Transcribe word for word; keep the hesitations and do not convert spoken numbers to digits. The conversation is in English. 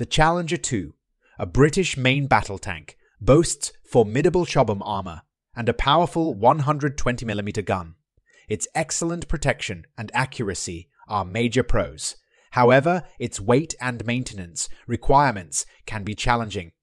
The Challenger two, a British main battle tank, boasts formidable chobham armor and a powerful one hundred twenty millimeter gun. Its excellent protection and accuracy are major pros. However, its weight and maintenance requirements can be challenging.